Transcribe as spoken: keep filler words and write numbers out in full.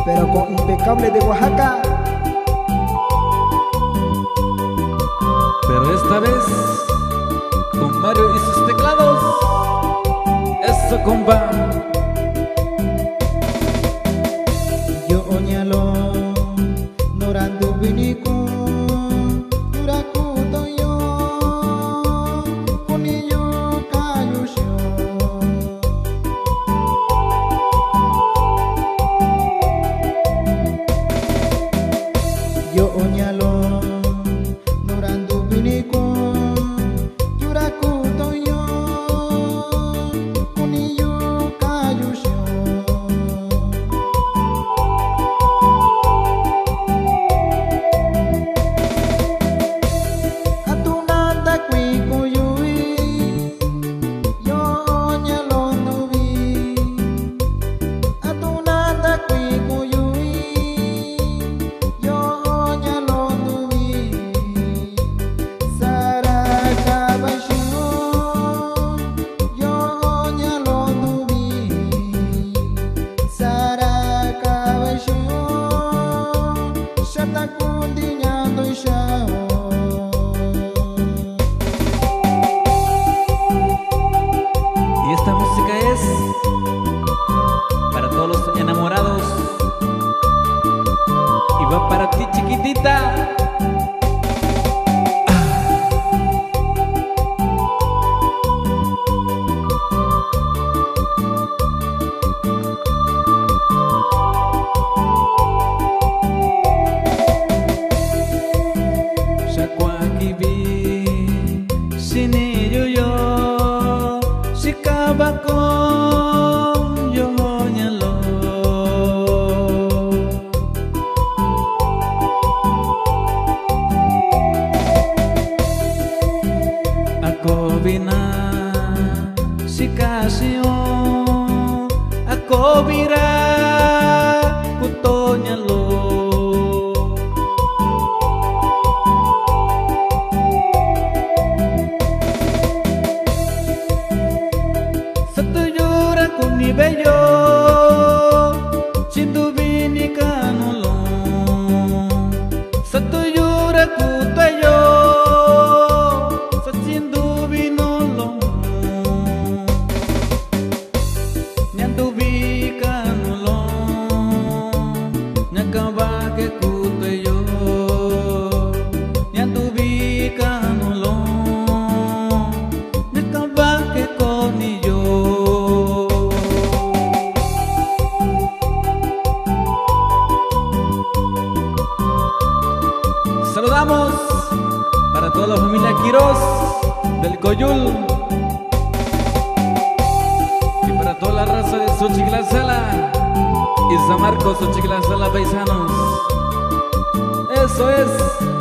pero con impecable de Oaxaca. Pero esta vez con Mario y sus teclados. Eso, compa. Yo oñalo norandu biniku yuraku toyo kuniyo kayusyo. Yo oñalo norandu biniku yuraku toyo kuniyo kayusyo. Atunanda kwi kuyui yo oñalo nubi. Atunanda kwi kuyui yo oñalo nubi. Saraka bashu yo oñalo nubi. Saraka bashu shatakundinya doishao. Y esta música es para todos los enamorados. Y va para ti, chiquitita. Shakuakibi sini yo sikabako yo nyalo. Ako bina si kasio, ako bira kuto nyalo. Setujur aku ni beyo cintu bini kanulong. Setujur aku tayo secintu binolong. Nyantu bi kanulong nyakabake ku tayo. Nyantu bi kanulong nyakabake ko niyo. Saludamos para toda la familia Quiroz del Coyul y para toda la raza de Xochitl-Sala y San Marcos, Xochitl-Sala paisanos. Eso es.